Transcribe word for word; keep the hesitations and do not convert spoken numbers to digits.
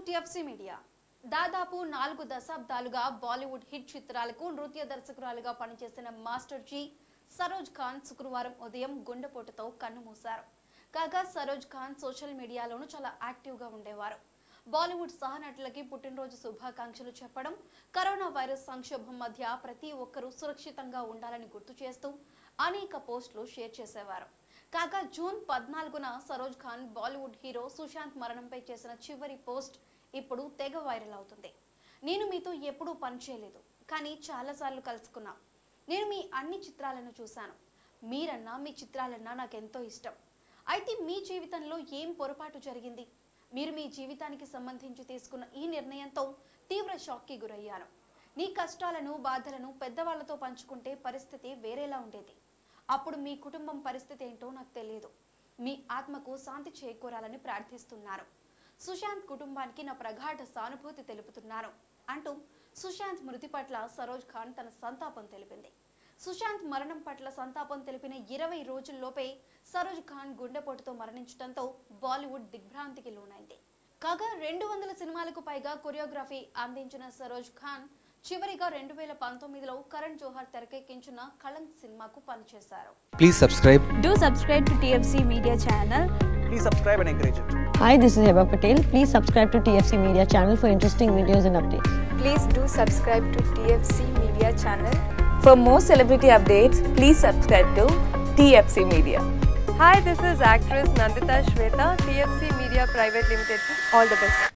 TFC media దాదాపు నాలుగు దశాబ్దాలుగా బాలీవుడ్ హిట్ చిత్రాలకు నృత్య దర్శకురాలుగా పనిచేసిన మాస్టర్ జీ సరోజ్ ఖాన్ శుక్రవారం ఉదయం గుండెపోటుతో కన్నుమూశారు. కాగా సరోజ్ ఖాన్ సోషల్ మీడియాలోనూ చాలా యాక్టివ్గా ఉండేవారు. బాలీవుడ్ సహనటులకి పుట్టినరోజు శుభాకాంక్షలు చెప్పడం, కరోనా వైరస్ సంక్షోభం మధ్య ప్రతి ఒక్కరూ సురక్షితంగా ఉండాలని గుర్తు చేస్తూ అనేక పోస్టులు షేర్ చేసేవారు. కాగా జూన్ పద్నాలుగున సరోజ్ ఖాన్ బాలీవుడ్ హీరో సుశాంత్ మరణంపై చేసిన చివరి పోస్ట్ ఇప్పుడు తెగ వైరల్ అవుతుంది. నేను మీతో ఎప్పుడూ పనిచేయలేదు, కానీ చాలాసార్లు కలుసుకున్నాం. నేను మీ అన్ని చిత్రాలను చూశాను. మీరన్నా మీ చిత్రాలన్నా నాకెంతో ఇష్టం. అయితే మీ జీవితంలో ఏం పొరపాటు జరిగింది? మీరు మీ జీవితానికి సంబంధించి తీసుకున్న ఈ నిర్ణయంతో తీవ్ర షాక్కి గురయ్యాను. నీ కష్టాలను బాధలను పెద్దవాళ్లతో పంచుకుంటే పరిస్థితి వేరేలా ఉండేది. అప్పుడు మీ కుటుంబం పరిస్థితి ఏంటో నాకు తెలియదు. మీ ఆత్మకు శాంతి చేకూరాలని ప్రార్థిస్తున్నాను. సుశాంత్ కుటుంబానికి నా ప్రగాఢ సానుభూతి తెలుపుతున్నాను అంటూ సుశాంత్ మృతి పట్ల సరోజ్ ఖాన్ తన సంతాపం తెలిపింది. సుశాంత్ మరణం పట్ల సంతాపం తెలిపిన ఇరవై రోజుల్లోపే సరోజ్ ఖాన్ గుండెపోటుతో మరణించడంతో బాలీవుడ్ దిగ్భ్రాంతికి లోనైంది. కాగా రెండు వందల సినిమాలకు పైగా కొరియోగ్రఫీ అందించిన సరోజ్ ఖాన్ చివరిగా రెండు వేల పంతొమ్మిదిలో కరణ్ జోహర్ తెరకెక్కించిన కళంక్ సినిమాకు పనిచేశారు. Please subscribe. Do subscribe to T F C Media channel. Please subscribe and encourage it. Hi, this is Heba Patel. Please subscribe to T F C Media channel for interesting videos and updates. Please do subscribe to T F C Media channel. For more celebrity updates, please subscribe to T F C Media. Hi, this is actress Nandita Shweta, T F C Media Private Limited. All the best.